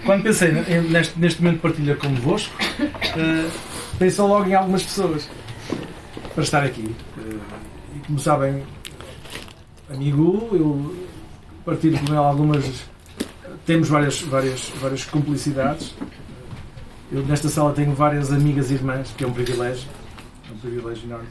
quando pensei neste momento de partilha convosco, pensei logo em algumas pessoas para estar aqui. E como sabem, amigo, eu partilho com ela algumas. Temos várias cumplicidades. Eu nesta sala tenho várias amigas e irmãs, que é um privilégio enorme.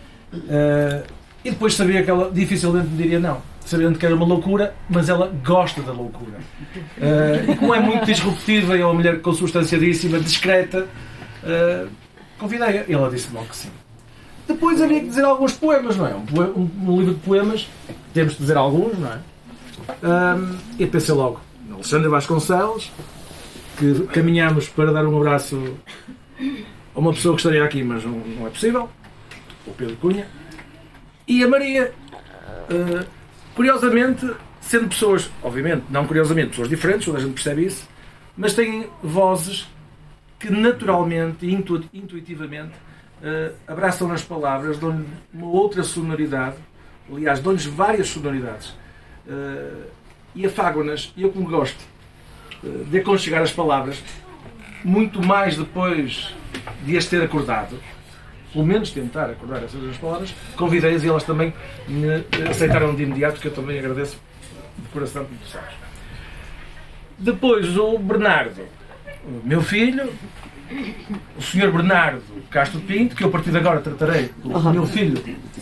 E depois sabia que ela dificilmente me diria não, sabendo que era uma loucura, mas ela gosta da loucura. E como é muito disruptiva e é uma mulher consubstanciadíssima, discreta, convidei-a e ela disse logo que sim. Depois havia que dizer alguns poemas, não é? Um livro de poemas, temos de dizer alguns, não é? E pensei logo, Alexandre Vasconcelos, que caminhamos para dar um abraço a uma pessoa que estaria aqui, mas não é possível, o Pedro Cunha, e a Maria. Curiosamente, sendo pessoas, obviamente, não curiosamente, pessoas diferentes, toda a gente percebe isso, mas têm vozes que naturalmente e intuitivamente abraçam nas palavras, dão-lhe uma outra sonoridade, aliás, dão-lhes várias sonoridades, e afagam-nas, e eu como gosto de aconchegar as palavras, muito mais depois de as ter acordado, pelo menos tentar acordar essas duas palavras, convidei-as e elas também me aceitaram de imediato, que eu também agradeço de coração, como tu sabes. Depois o Bernardo, o meu filho, o Sr. Bernardo Castro Pinto, que eu a partir de agora tratarei pelo meu filho.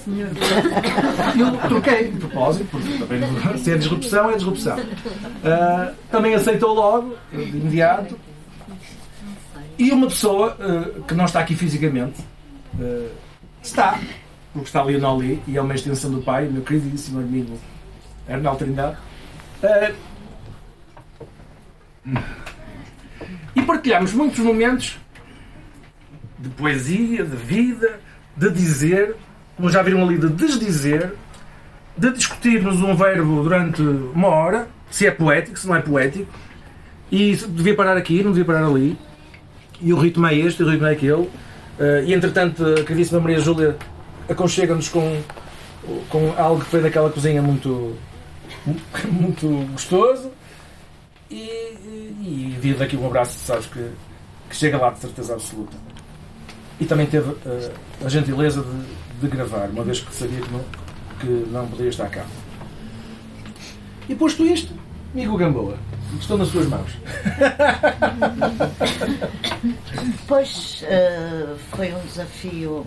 Eu troquei de propósito, porque também se é disrupção, é disrupção. Também aceitou logo, de imediato. E uma pessoa que não está aqui fisicamente, está, porque está ali ou não ali, e é uma extensão do pai, o meu queridíssimo amigo Arnaldo Trindade. E partilhamos muitos momentos de poesia, de vida, de dizer, como já viram ali, de desdizer, de discutirmos um verbo durante uma hora, se é poético, se não é poético, e devia parar aqui, não devia parar ali, e o ritmo é este, o ritmo é aquele, e entretanto a queridíssima Maria Júlia aconchega-nos com algo que foi daquela cozinha muito gostoso, e vir daqui um abraço, sabes, que chega lá de certeza absoluta. E também teve a gentileza de gravar, uma vez que sabia que não poderia estar cá. E posto isto, amigo Gamboa, estou nas suas mãos. Pois foi um desafio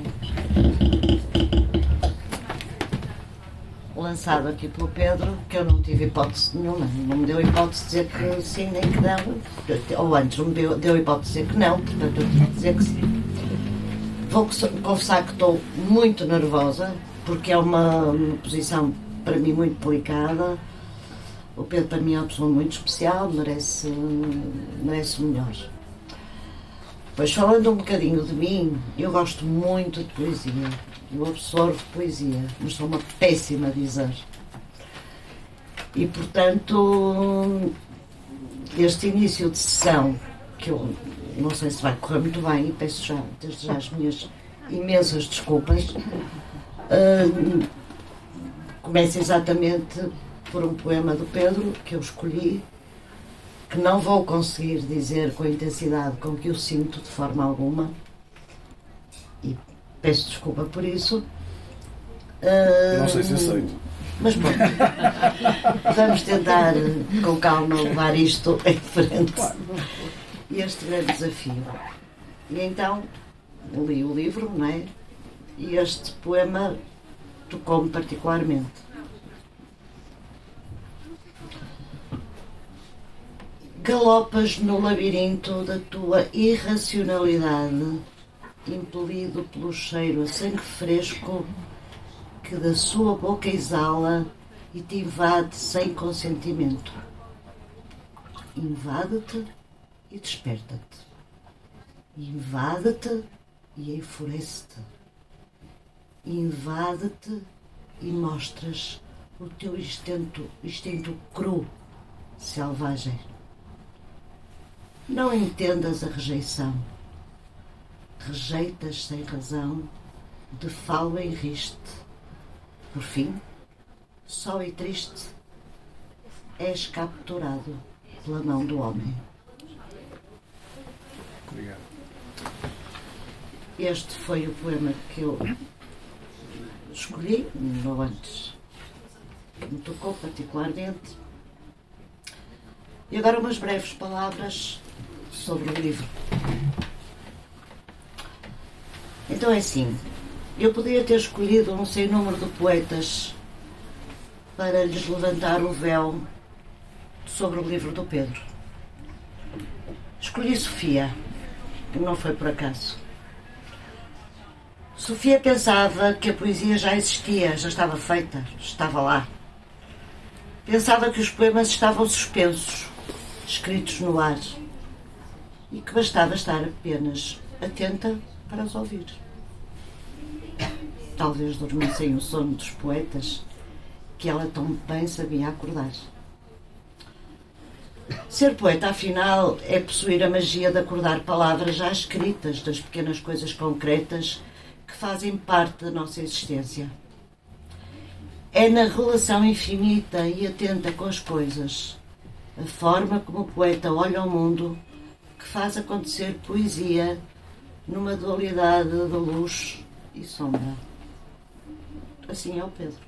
lançado aqui pelo Pedro, que eu não tive hipótese nenhuma, não me deu hipótese de dizer que sim nem que não, ou antes não me deu hipótese de dizer que não, portanto eu tinha que dizer que sim. Vou confessar que estou muito nervosa, porque é uma posição para mim muito delicada. O Pedro para mim é uma pessoa muito especial, merece o melhor. Pois falando um bocadinho de mim, eu gosto muito de poesia, eu absorvo poesia, mas sou uma péssima a dizer. E portanto, este início de sessão, que eu não sei se vai correr muito bem, e peço já, desde já as minhas imensas desculpas, começa exatamente por um poema do Pedro, que eu escolhi, que não vou conseguir dizer com a intensidade com que eu sinto de forma alguma, e peço desculpa por isso. Não sei se aceito. Mas bom, vamos tentar com calma levar isto em frente. Este grande desafio. E então li o livro, não é? E este poema tocou-me particularmente. Galopas no labirinto da tua irracionalidade, impelido pelo cheiro a sangue fresco que da sua boca exala e te invade sem consentimento. Invade-te e desperta-te. Invade-te e enfurece-te. Invade-te e mostras o teu instinto cru, selvagem. Não entendas a rejeição. Rejeitas sem razão, de falo em riste. Por fim, só e triste, és capturado pela mão do homem. Obrigado. Este foi o poema que eu escolhi, ou antes, que me tocou particularmente. E agora umas breves palavras sobre o livro. Então é assim, eu podia ter escolhido um sem número de poetas para lhes levantar o véu sobre o livro do Pedro. Escolhi Sofia, e não foi por acaso. Sofia pensava que a poesia já existia, já estava feita, estava lá. Pensava que os poemas estavam suspensos, escritos no ar, e que bastava estar apenas atenta para os ouvir. Talvez dormissem o sono dos poetas, que ela tão bem sabia acordar. Ser poeta, afinal, é possuir a magia de acordar palavras já escritas das pequenas coisas concretas que fazem parte da nossa existência. É na relação infinita e atenta com as coisas, a forma como o poeta olha ao mundo, que faz acontecer poesia numa dualidade de luz e sombra. Assim é o Pedro.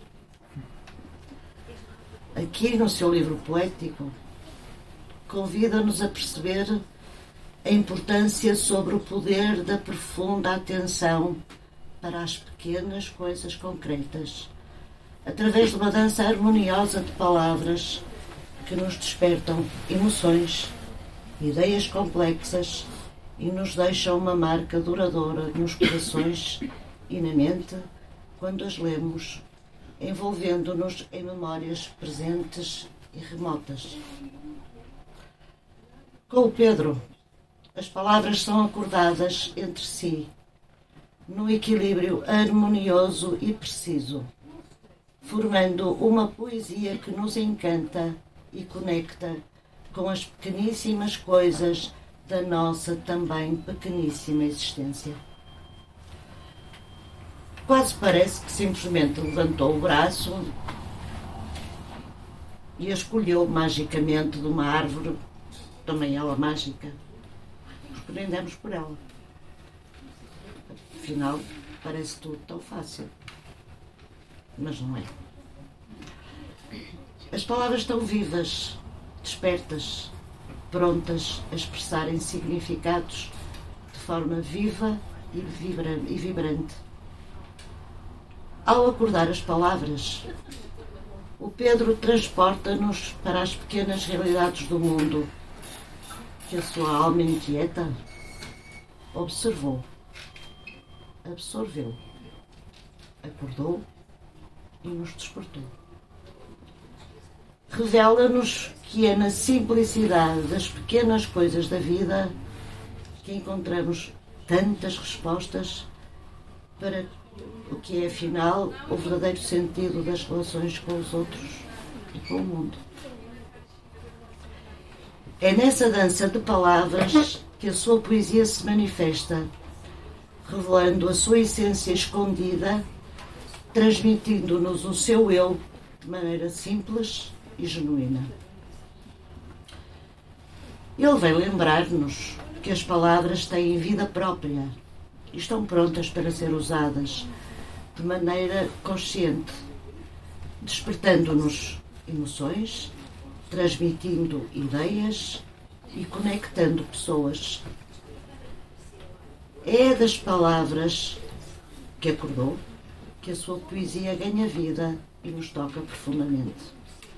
Aqui no seu livro poético, convida-nos a perceber a importância sobre o poder da profunda atenção para as pequenas coisas concretas, através de uma dança harmoniosa de palavras que nos despertam emoções, ideias complexas e nos deixam uma marca duradoura nos corações e na mente quando as lemos, envolvendo-nos em memórias presentes e remotas. Com o Pedro, as palavras são acordadas entre si, num equilíbrio harmonioso e preciso, formando uma poesia que nos encanta e conecta com as pequeníssimas coisas da nossa também pequeníssima existência. Quase parece que simplesmente levantou o braço e a escolheu magicamente de uma árvore, também ela mágica. Porque nem demos por ela. Afinal, parece tudo tão fácil. Mas não é. As palavras estão vivas, despertas, prontas a expressarem significados de forma viva e vibrante. Ao acordar as palavras, o Pedro transporta-nos para as pequenas realidades do mundo que a sua alma inquieta observou, absorveu, acordou e nos despertou. Revela-nos que é na simplicidade das pequenas coisas da vida que encontramos tantas respostas para o que é, afinal, o verdadeiro sentido das relações com os outros e com o mundo. É nessa dança de palavras que a sua poesia se manifesta, revelando a sua essência escondida, transmitindo-nos o seu eu de maneira simples e genuína. Ele vem lembrar-nos que as palavras têm vida própria e estão prontas para ser usadas de maneira consciente, despertando-nos emoções, transmitindo ideias e conectando pessoas. É das palavras que acordou que a sua poesia ganha vida e nos toca profundamente.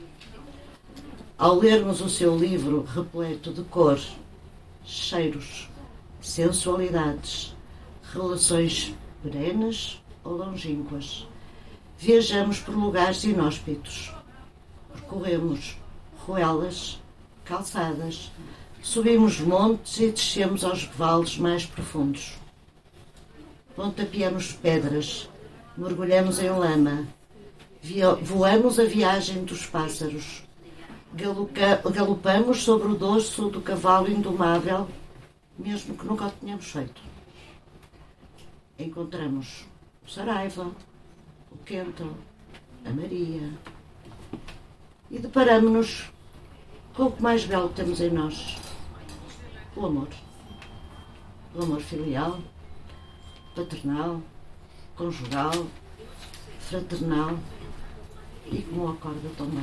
Ao lermos o seu livro repleto de cor, cheiros, sensualidades, relações perenes ou longínquas, viajamos por lugares inóspitos, percorremos ruelas, calçadas, subimos montes e descemos aos vales mais profundos. Pontapeamos pedras, mergulhamos em lama, voamos a viagem dos pássaros, galopamos sobre o dorso do cavalo indomável, mesmo que nunca o tenhamos feito. Encontramos o Saraiva, o Quento, a Maria, e deparamos-nos com o que mais belo temos em nós, o amor. o amor filial, paternal, conjugal, fraternal e como acorda também.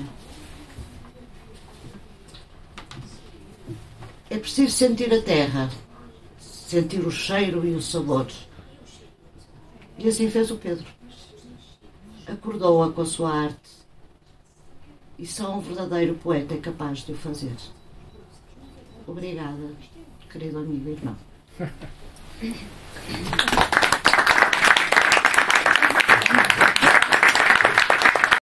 É preciso sentir a terra, sentir o cheiro e o sabor. E assim fez o Pedro. Acordou-a com a sua arte. E só um verdadeiro poeta é capaz de o fazer. Obrigada, querido amigo e irmão.